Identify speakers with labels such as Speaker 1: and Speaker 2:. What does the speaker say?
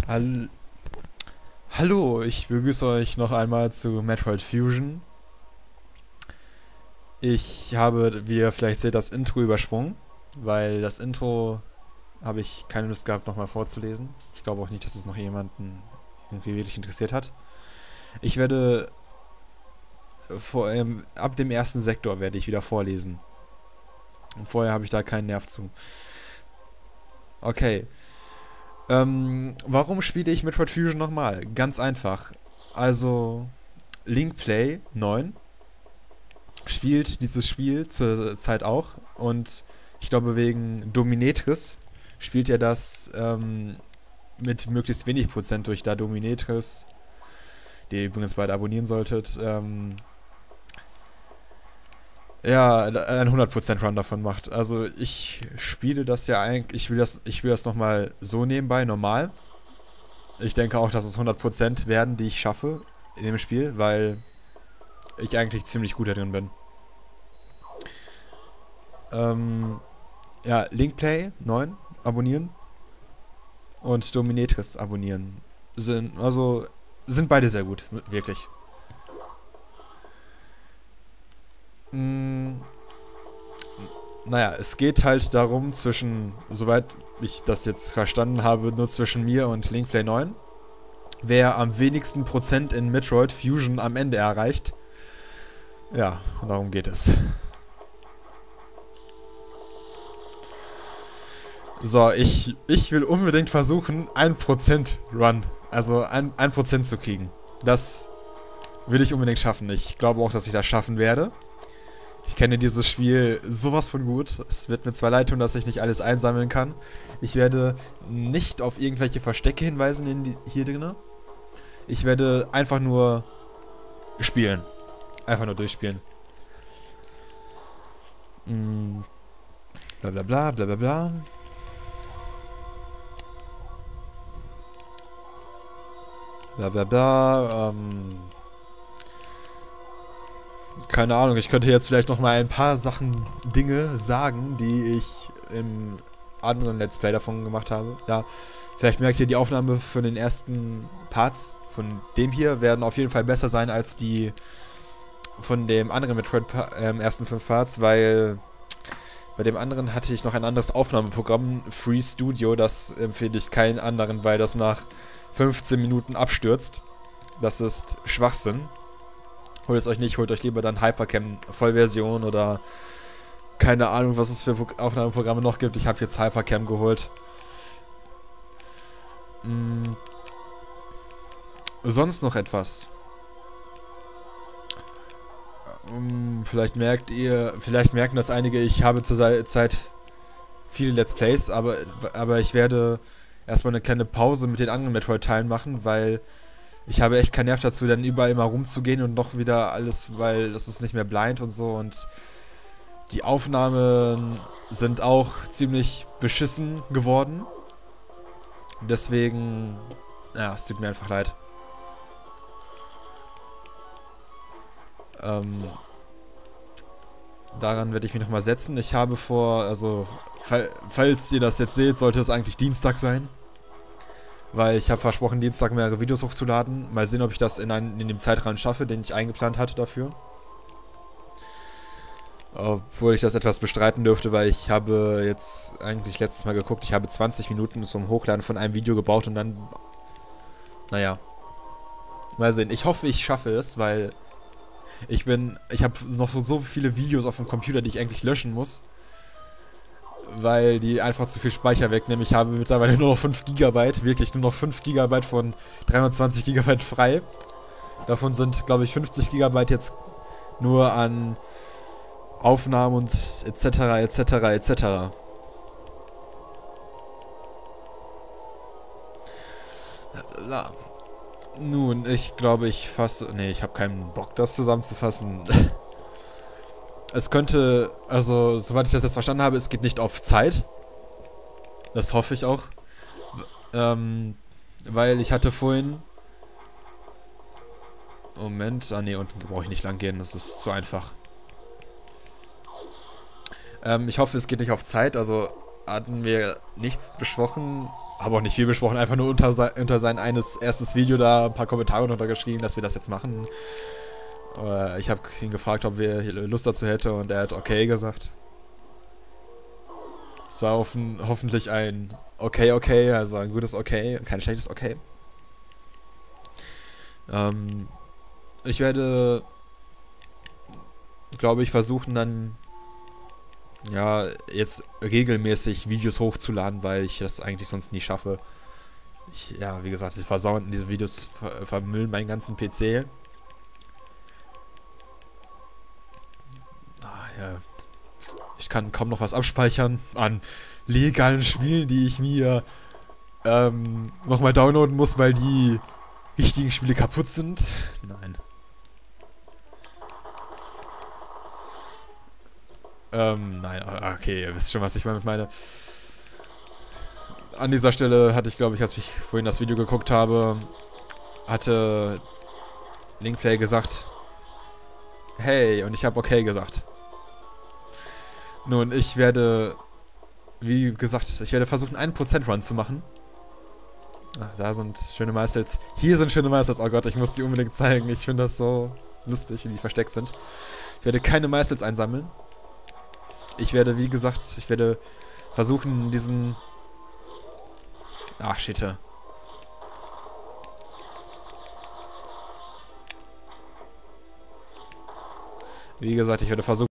Speaker 1: Hall Hallo, ich begrüße euch noch einmal zu Metroid Fusion. Ich habe, wie ihr vielleicht seht, das Intro übersprungen, weil das Intro habe ich keine Lust gehabt, nochmal vorzulesen. Ich glaube auch nicht, dass es noch jemanden irgendwie wirklich interessiert hat. Ich werde ab dem ersten Sektor werde ich wieder vorlesen. Und vorher habe ich da keinen Nerv zu. Okay. Warum spiele ich Metroid Fusion nochmal? Ganz einfach. Also, Linkplay 9 spielt dieses Spiel zur Zeit auch. Und ich glaube, wegen Dominatris spielt er das mit möglichst wenig Prozent durch, da Dominatris, die ihr übrigens beide abonnieren solltet, ja, ein 100% Run davon macht. Also ich spiele das ja eigentlich, ich will das nochmal so nebenbei, normal. Ich denke auch, dass es 100% werden, die ich schaffe in dem Spiel, weil ich eigentlich ziemlich gut darin bin. Ja, Linkplay 9 abonnieren und Dominatris abonnieren. Sind beide sehr gut, wirklich. Mm, Naja, es geht halt darum soweit ich das jetzt verstanden habe, nur zwischen mir und Linkplay 9, wer am wenigsten Prozent in Metroid Fusion am Ende erreicht. Ja, und darum geht es. So, ich will unbedingt versuchen, 1% Run, also 1% zu kriegen. Das will ich unbedingt schaffen. Ich glaube auch, dass ich das schaffen werde. Ich kenne dieses Spiel sowas von gut. Es wird mir zwar leid tun, dass ich nicht alles einsammeln kann. Ich werde nicht auf irgendwelche Verstecke hinweisen hier drin. Ich werde einfach nur spielen. Einfach nur durchspielen. Bla bla bla bla bla bla. Bla bla bla. Keine Ahnung, ich könnte jetzt vielleicht noch mal ein paar Dinge sagen, die ich im anderen Let's Play davon gemacht habe. Ja, vielleicht merkt ihr, die Aufnahme von den ersten Parts von dem hier werden auf jeden Fall besser sein als die von dem anderen Metroid ersten 5 Parts, weil bei dem anderen hatte ich noch ein anderes Aufnahmeprogramm, Free Studio, das empfehle ich keinen anderen, weil das nach 15 Minuten abstürzt. Das ist Schwachsinn. Holt es euch nicht, holt euch lieber dann Hypercam Vollversion oder keine Ahnung, was es für Aufnahmeprogramme noch gibt. Ich habe jetzt Hypercam geholt. Sonst noch etwas. Vielleicht merken das einige, ich habe zur Zeit viele Let's Plays, aber ich werde erstmal eine kleine Pause mit den anderen Metroid-Teilen machen, weil ich habe echt keinen Nerv dazu, dann überall immer rumzugehen und noch wieder alles, weil das ist nicht mehr blind und so, und die Aufnahmen sind auch ziemlich beschissen geworden. Deswegen, ja, es tut mir einfach leid. Daran werde ich mich nochmal setzen. Ich habe vor, also, falls ihr das jetzt seht, sollte es eigentlich Dienstag sein. Weil ich habe versprochen, Dienstag mehrere Videos hochzuladen. Mal sehen, ob ich das in dem Zeitrahmen schaffe, den ich eingeplant hatte dafür. Obwohl ich das etwas bestreiten dürfte, weil ich habe jetzt eigentlich letztes Mal geguckt, ich habe 20 Minuten zum Hochladen von einem Video gebraucht und dann, naja, mal sehen. Ich hoffe, ich schaffe es, weil ich habe noch so viele Videos auf dem Computer, die ich eigentlich löschen muss, weil die einfach zu viel Speicher wegnehmen. Ich habe mittlerweile nur noch 5 GB, wirklich nur noch 5 GB von 320 GB frei. Davon sind, glaube ich, 50 GB jetzt nur an Aufnahmen und etc. etc. etc. Nun, ich glaube, ich habe keinen Bock, das zusammenzufassen. Es könnte, also, soweit ich das jetzt verstanden habe, es geht nicht auf Zeit. Das hoffe ich auch. Weil ich hatte vorhin... Moment, unten brauche ich nicht lang gehen, das ist zu einfach. Ich hoffe, es geht nicht auf Zeit, also hatten wir nichts besprochen, haben auch nicht viel besprochen, einfach nur unter sein erstes Video da ein paar Kommentare drunter geschrieben, dass wir das jetzt machen. Ich habe ihn gefragt, ob wir Lust dazu hätte und er hat okay gesagt. Es war hoffentlich ein okay, also ein gutes okay, kein schlechtes okay. Ich werde, glaube ich, versuchen dann, ja, jetzt regelmäßig Videos hochzuladen, weil ich das eigentlich sonst nie schaffe. Ja, wie gesagt, sie versauen diese Videos, vermüllen meinen ganzen PC. Ja. Ich kann kaum noch was abspeichern an legalen Spielen, die ich mir nochmal downloaden muss, weil die richtigen Spiele kaputt sind. Nein. Nein, okay, ihr wisst schon, was ich damit meine. An dieser Stelle hatte ich, glaube ich, als ich vorhin das Video geguckt habe, hatte Linkplay gesagt, hey, und ich habe okay gesagt. Nun, ich werde, wie gesagt, ich werde versuchen, einen 1% Run zu machen. Ach, da sind schöne Milestones. Hier sind schöne Milestones. Oh Gott, ich muss die unbedingt zeigen. Ich finde das so lustig, wie die versteckt sind. Ich werde keine Milestones einsammeln. Ich werde, wie gesagt, ich werde versuchen, diesen... Ach, shit. Wie gesagt, ich werde versuchen,